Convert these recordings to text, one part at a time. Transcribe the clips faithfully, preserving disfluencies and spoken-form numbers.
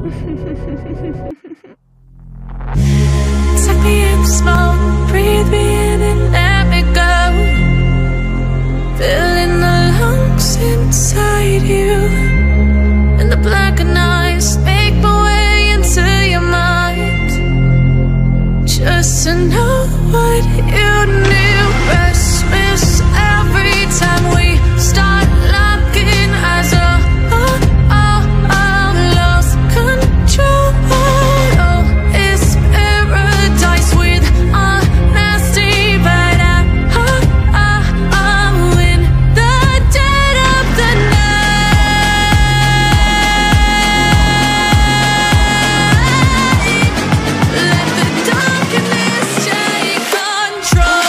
Take me in the smoke, breathe me in and let me go. Filling the lungs inside you, and the blackened eyes make my way into your mind, just to know what you knew. Restless every time we start locking eyes. Oh, oh, oh, oh, lost control. Oh, it's paradise with honesty, but I, oh, oh, oh, in the dead of the night. Let the darkness take control.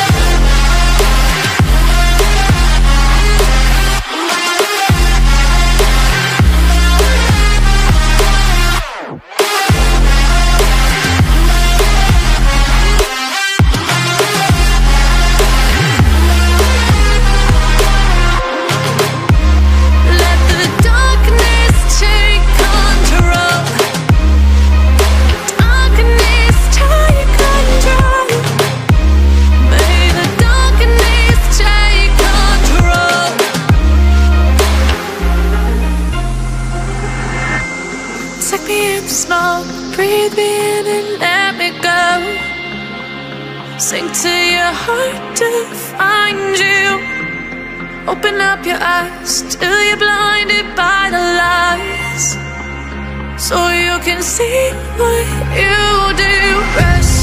Let the darkness take control. Darkness take control. May the darkness take control. Take me in the smoke, breathe me in and let me go. Sink to your heart to find you. Open up your eyes till you're blinded by the lies, so you can see what you do. Rest